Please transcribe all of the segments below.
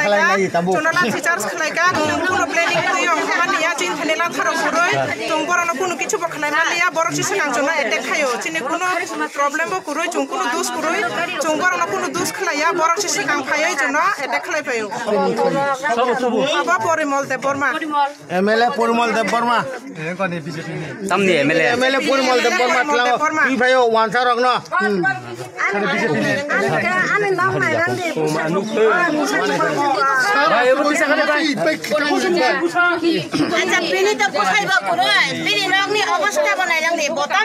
जोंना लाठी चार्ज खालायगा कोनो प्लेनिं होयो खामानिया जिन खानेला थारो खुरै जों बरनो कोनो किछु बखलायना लिया बर सिसे नांजोना एटेक खायो जिने कोनो प्रॉब्लेम बो खुरै जों कोनो दोष खुरै जों बरनो कोनो दोष खालाया बर सिसे गां फायै जोना एटेक खालाय फायो आबा परिमल देव बर्मा एमएलए परिमल देव बर्मा तमनि एमएलए परिमल देव बर्मा तलाव दुई भाइयो वानसा रग्न अवस्था बनाइरहने बताम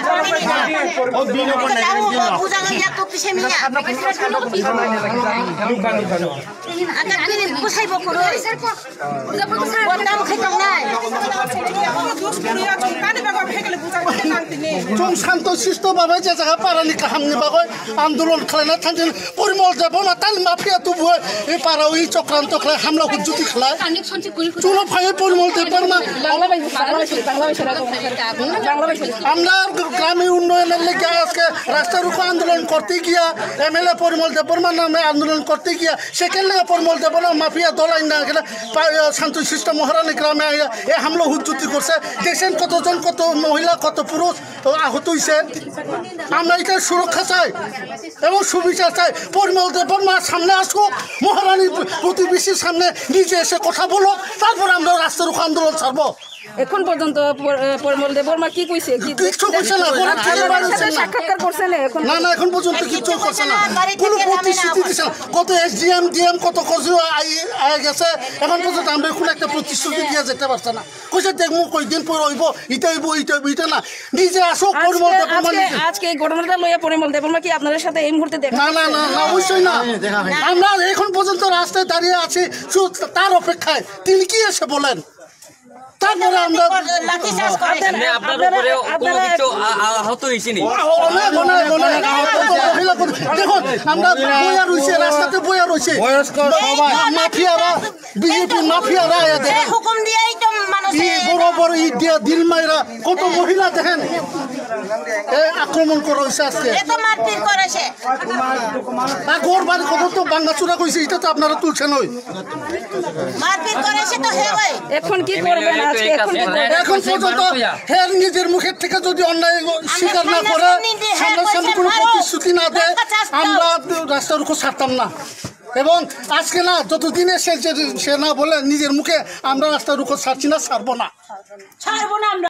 जों शान्तशिष्ट भावे जे जागा पारानि काहामनि बागै आन्दोलन खालायना थांदों परिमल देव बर्मा तानि माफिया तुबो ए पाराव इ चक्रान्त खालाय हामला हुजुति खालाय जोंना फायै परिमल देव बर्मा আমরা গ্রামে উন্নয়নের লেগে আজকে রাস্তা রুখো আন্দোলন করতে গিয়া এমএলএ পরিমল দেব বর্মার নামে আন্দোলন করতে গিয়া সেখান লেগে পরিমল দেব বর্মা মাফিয়া দলাই না গেলে শান্তশিষ্ট মহারানী গ্রামে এ হামলা হুজ্জুতি করছে দেখছেন কতজন কত মহিলা কত পুরুষ আহত হয়েছে আমরা এটা সুরক্ষা চাই এবং সুবিচার চাই পরিমল দেব বর্মার সামনে আসুক মহারানীর প্রতিবেশীর সামনে নিজে এসে কথা বলো তারপর আমরা রাস্তা রুখো আন্দোলন ছাড়বো এখন পর্যন্ত পরিমল দেব বর্মা কি কইছে কিছু কইছে না সাক্ষাৎকার করছে না এখন না এখন পর্যন্ত কিছু করছে না কোনো প্রতিশ্রুতি দিছে না কত এসডিএম ডিএম কত কিছু আই গেছে এখন পর্যন্ত আমরা কোনো একটা প্রতিশ্রুতি দিয়ে যেতে পারছে না কইছে দেখমু কয়দিন পর হইব ইটা না নিজে আসো পরিমল দেব বর্মা আজকে এই ঘটনাটা লইয়া পরিমল দেব বর্মা কি আপনাদের সাথে এই মুহূর্তে দেখা না অবশ্যই না আমরা এখন পর্যন্ত রাস্তায় দাঁড়িয়ে আছি তার অপেক্ষায় তিনি কি এসে বলেন তারপরে আমরা আপনার উপরে কোনো কিছু আহত হইছেনি দেখুন আমরা বইয়া রইছে রাস্তাতে বইয়া রইছে মাফিয়ারা বিজেপি মাফিয়ারা হুকুম দিয়েই তো মানুষ বড় ঈদ দিয়া দিল মাইরা কত মহিলা দেখেন আক্রমণ করা হয়েছে আজকে এত মারপিট করেছে ঘর বাড়ি কত তো ভাঙাচুরা কইছে এটা তো আপনারা তুলছেন ওই মারপিট করেছে তো হে ভাই এখন কি করবেন আজকে এখন পর্যন্ত হের নিজের মুখের থেকে যদি অন্যায় স্বীকার না করে সামনে কোনো প্রতিশ্রুতি না দেয় আমরা রাস্তার উপর ছাড়তাম না এবং আজকে না যতদিনে সে না বলে নিজের মুখে আমরা রাস্তার উপর ছাড়ছি না ছাড়বো না